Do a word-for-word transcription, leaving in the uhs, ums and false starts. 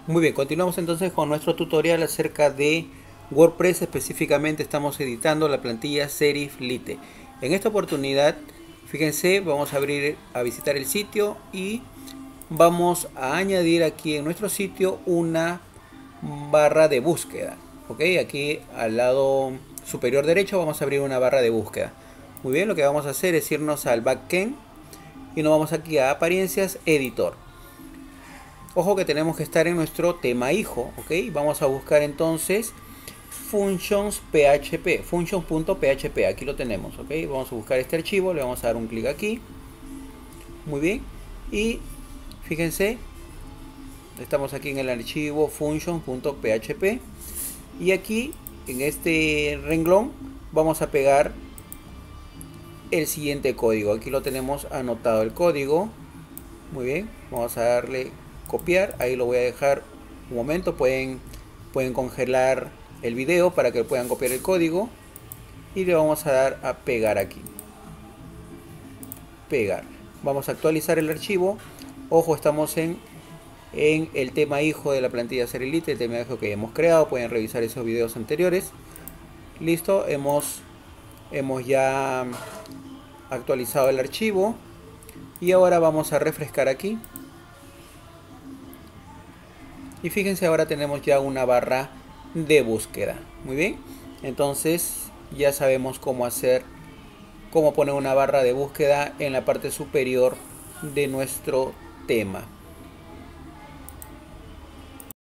Muy bien, continuamos entonces con nuestro tutorial acerca de WordPress. Específicamente estamos editando la plantilla Serif Lite. En esta oportunidad, fíjense, vamos a abrir a visitar el sitio y vamos a añadir aquí en nuestro sitio una barra de búsqueda. Ok, aquí al lado superior derecho vamos a abrir una barra de búsqueda. Muy bien, lo que vamos a hacer es irnos al backend y nos vamos aquí a apariencias, editor. Ojo que tenemos que estar en nuestro tema hijo, ok. Vamos a buscar entonces functions php, functions.php, aquí lo tenemos, ok. Vamos a buscar este archivo, le vamos a dar un clic aquí. Muy bien, y fíjense, estamos aquí en el archivo functions.php y aquí en este renglón vamos a pegar el siguiente código. Aquí lo tenemos anotado el código. Muy bien, vamos a darle copiar, ahí lo voy a dejar un momento. Pueden, pueden congelar el video para que puedan copiar el código y le vamos a dar a pegar aquí. Pegar. Vamos a actualizar el archivo. Ojo, estamos en, en el tema hijo de la plantilla Serif Lite, el tema hijo que hemos creado. Pueden revisar esos videos anteriores. Listo, hemos, hemos ya actualizado el archivo y ahora vamos a refrescar aquí. Y fíjense, ahora tenemos ya una barra de búsqueda. Muy bien, entonces ya sabemos cómo hacer, cómo poner una barra de búsqueda en la parte superior de nuestro tema.